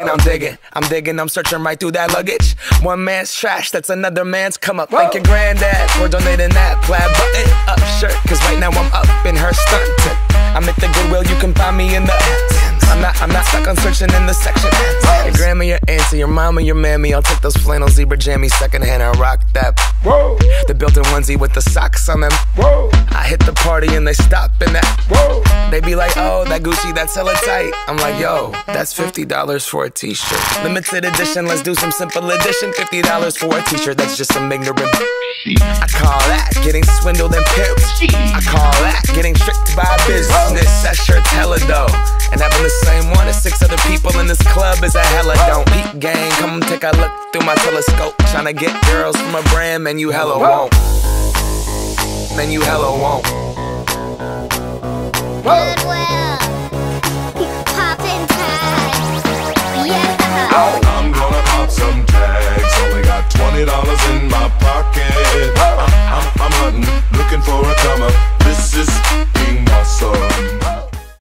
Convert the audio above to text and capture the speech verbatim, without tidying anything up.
I'm digging, I'm digging, I'm searching right through that luggage. One man's trash, that's another man's come up. Thank your granddad for donating that plaid button up shirt. Cause right now I'm up in her skirt. I'm at the Goodwill, you can find me in the I'm not, I'm not stuck on searching in the section. Your grandma, your auntie, your mama, your mammy. I'll take those flannel zebra jammies secondhand and rock that. Whoa. The built-in onesie with the socks on them. Whoa. I hit the party and they stop in that. Whoa. They be like, oh, that Gucci, that's hella tight. I'm like, yo, that's fifty dollars for a t-shirt. Limited edition, let's do some simple edition. fifty dollars for a t-shirt, that's just some ignorant. I call that getting swindled and pimped. I call that getting tricked by business. That shirt's hella dope. And having the same one as six other people in this club is a hella don't. Peep gang, come take a look through my telescope. Tryna get girls from a brand, man, you hella won't. Man, you hella won't. Goodwill.